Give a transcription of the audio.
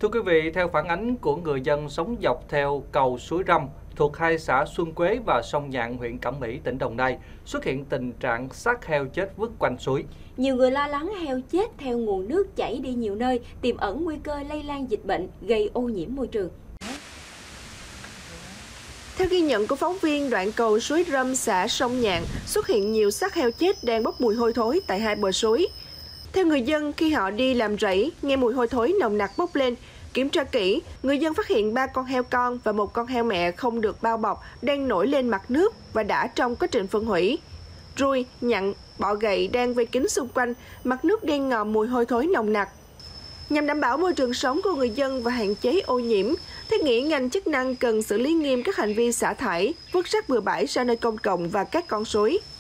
Thưa quý vị, theo phản ánh của người dân sống dọc theo cầu Suối Râm thuộc hai xã Xuân Quế và Sông Nhạn, huyện Cẩm Mỹ, tỉnh Đồng Nai, xuất hiện tình trạng xác heo chết vứt quanh suối. Nhiều người lo lắng heo chết theo nguồn nước chảy đi nhiều nơi, tiềm ẩn nguy cơ lây lan dịch bệnh, gây ô nhiễm môi trường. Theo ghi nhận của phóng viên, đoạn cầu Suối Râm, xã Sông Nhạn xuất hiện nhiều xác heo chết đang bốc mùi hôi thối tại hai bờ suối. Theo người dân, khi họ đi làm rẫy, nghe mùi hôi thối nồng nặc bốc lên. Kiểm tra kỹ, người dân phát hiện 3 con heo con và 1 con heo mẹ không được bao bọc đang nổi lên mặt nước và đã trong quá trình phân hủy. Ruồi, nhặn, bọ gậy đang vây kín xung quanh, mặt nước đen ngòm mùi hôi thối nồng nặc. Nhằm đảm bảo môi trường sống của người dân và hạn chế ô nhiễm, thiết nghĩ ngành chức năng cần xử lý nghiêm các hành vi xả thải, vứt rác bừa bãi ra nơi công cộng và các con suối.